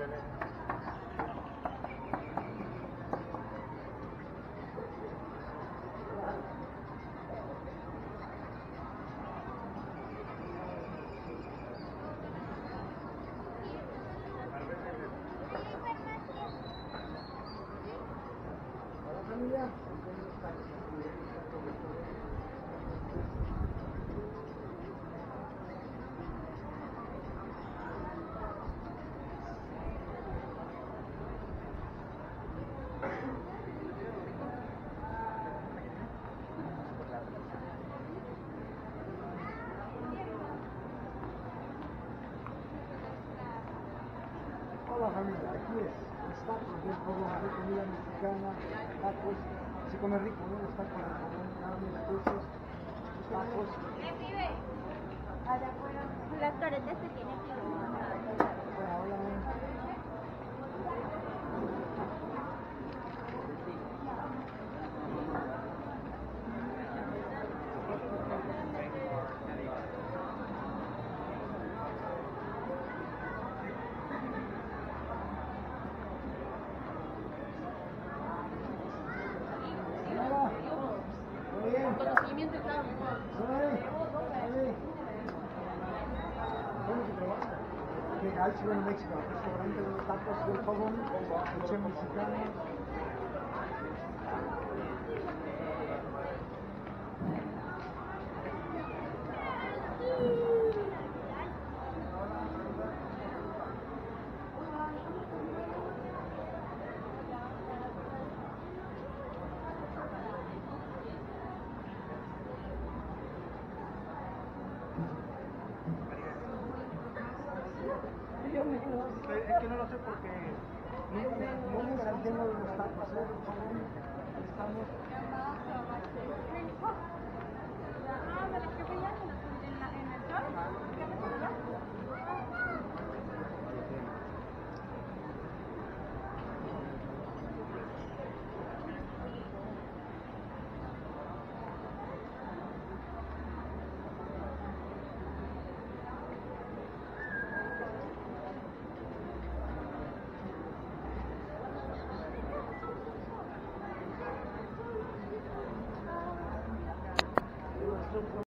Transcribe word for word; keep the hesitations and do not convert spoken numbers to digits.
Hola familia, aquí es los tacos, bien como de comida mexicana, tacos, se come rico, ¿no? Los tacos de jamón, carne, quesos, los tacos. Las toretas se tienen que Hola, hola. conocimiento estaba mejor. Que al Chivo en México, restaurante de los tacos del fogón, leche mexicana. Es que no lo sé porque no me entiendo de los tacos, ¿eh? Estamos... Ah, pero es que veían en la- en el sol.